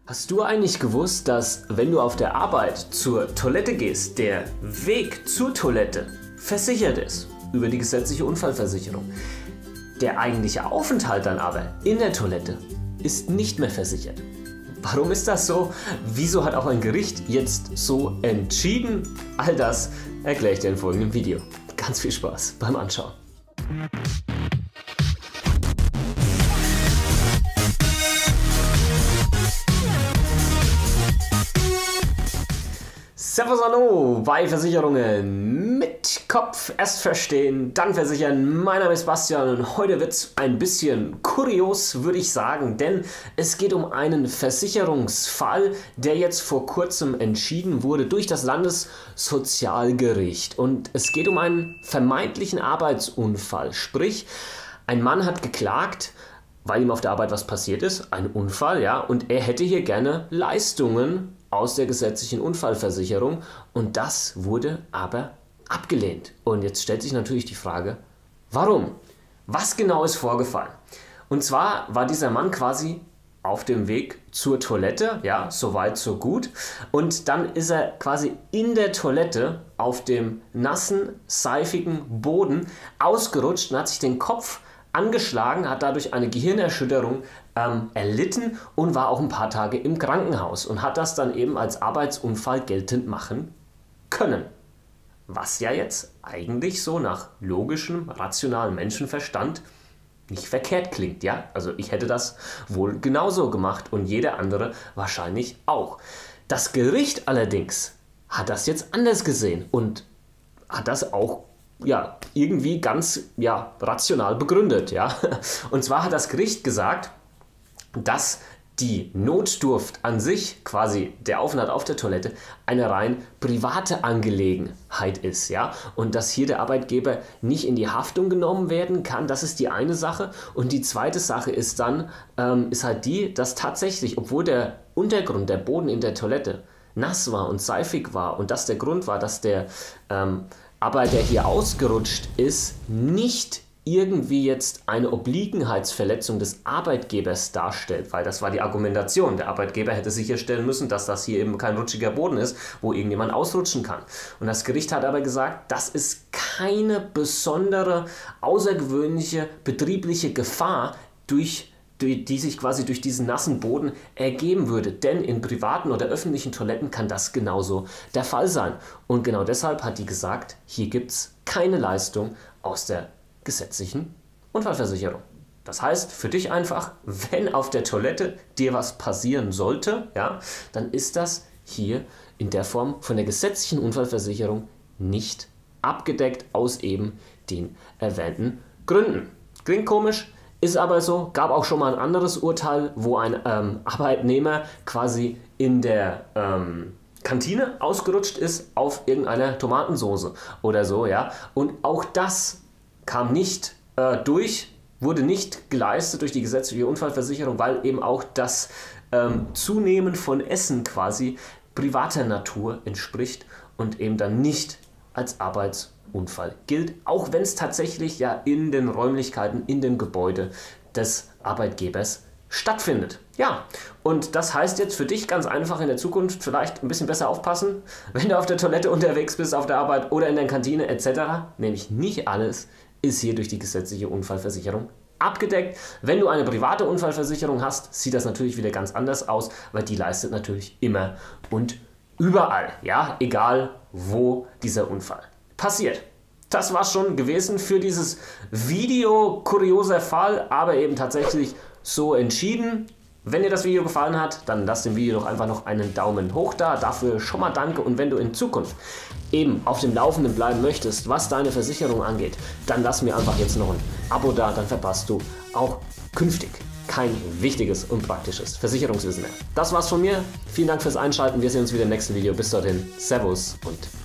Hast du eigentlich gewusst, dass wenn du auf der Arbeit zur Toilette gehst, der Weg zur Toilette versichert ist über die gesetzliche Unfallversicherung? Der eigentliche Aufenthalt dann aber in der Toilette ist nicht mehr versichert. Warum ist das so? Wieso hat auch ein Gericht jetzt so entschieden? All das erkläre ich dir im folgenden Video. Ganz viel Spaß beim Anschauen. Servus, hallo bei Versicherungen mit Kopf. Erst verstehen, dann versichern. Mein Name ist Bastian und heute wird es ein bisschen kurios, würde ich sagen, denn es geht um einen Versicherungsfall, der jetzt vor kurzem entschieden wurde durch das Landessozialgericht. Und es geht um einen vermeintlichen Arbeitsunfall, sprich, ein Mann hat geklagt, weil ihm auf der Arbeit was passiert ist, ein Unfall, ja, und er hätte hier gerne Leistungen aus der gesetzlichen Unfallversicherung und das wurde aber abgelehnt. Und jetzt stellt sich natürlich die Frage, warum? Was genau ist vorgefallen? Und zwar war dieser Mann quasi auf dem Weg zur Toilette, ja, soweit so gut, und dann ist er quasi in der Toilette auf dem nassen, seifigen Boden ausgerutscht und hat sich den Kopf angeschlagen, hat dadurch eine Gehirnerschütterung erlitten und war auch ein paar Tage im Krankenhaus und hat das dann eben als Arbeitsunfall geltend machen können. Was ja jetzt eigentlich so nach logischem, rationalem Menschenverstand nicht verkehrt klingt, ja? Also ich hätte das wohl genauso gemacht und jeder andere wahrscheinlich auch. Das Gericht allerdings hat das jetzt anders gesehen und hat das auch irgendwie ganz rational begründet. Ja? Und zwar hat das Gericht gesagt, dass die Notdurft an sich, quasi der Aufenthalt auf der Toilette, eine rein private Angelegenheit ist. Ja? Und dass hier der Arbeitgeber nicht in die Haftung genommen werden kann, das ist die eine Sache. Und die zweite Sache ist dann, ist halt die, dass tatsächlich, obwohl der Untergrund, der Boden in der Toilette nass war und seifig war und das der Grund war, dass der Arbeiter hier ausgerutscht ist, nicht irgendwie jetzt eine Obliegenheitsverletzung des Arbeitgebers darstellt, weil das war die Argumentation. Der Arbeitgeber hätte sicherstellen müssen, dass das hier eben kein rutschiger Boden ist, wo irgendjemand ausrutschen kann. Und das Gericht hat aber gesagt, das ist keine besondere, außergewöhnliche betriebliche Gefahr, die sich quasi durch diesen nassen Boden ergeben würde. Denn in privaten oder öffentlichen Toiletten kann das genauso der Fall sein. Und genau deshalb hat die gesagt, hier gibt es keine Leistung aus der gesetzlichen Unfallversicherung. Das heißt für dich einfach, wenn auf der Toilette dir was passieren sollte, ja, dann ist das hier in der Form von der gesetzlichen Unfallversicherung nicht abgedeckt aus eben den erwähnten Gründen. Klingt komisch, ist aber so, gab auch schon mal ein anderes Urteil, wo ein Arbeitnehmer quasi in der Kantine ausgerutscht ist auf irgendeiner Tomatensauce oder so, ja. Und auch das kam nicht wurde nicht geleistet durch die gesetzliche Unfallversicherung, weil eben auch das Zunehmen von Essen quasi privater Natur entspricht und eben dann nicht als Arbeitsunfall gilt, auch wenn es tatsächlich ja in den Räumlichkeiten, in dem Gebäude des Arbeitgebers stattfindet. Ja, und das heißt jetzt für dich ganz einfach in der Zukunft vielleicht ein bisschen besser aufpassen, wenn du auf der Toilette unterwegs bist, auf der Arbeit oder in der Kantine etc. Nämlich nicht alles ist hier durch die gesetzliche Unfallversicherung abgedeckt. Wenn du eine private Unfallversicherung hast, sieht das natürlich wieder ganz anders aus, weil die leistet natürlich immer und überall, ja, egal wo dieser Unfall passiert. Das war schon gewesen für dieses Video, kurioser Fall, aber eben tatsächlich so entschieden. Wenn dir das Video gefallen hat, dann lass dem Video doch einfach noch einen Daumen hoch da. Dafür schon mal danke. Und wenn du in Zukunft eben auf dem Laufenden bleiben möchtest, was deine Versicherung angeht, dann lass mir einfach jetzt noch ein Abo da. Dann verpasst du auch künftig kein wichtiges und praktisches Versicherungswissen mehr. Das war's von mir. Vielen Dank fürs Einschalten. Wir sehen uns wieder im nächsten Video. Bis dorthin. Servus und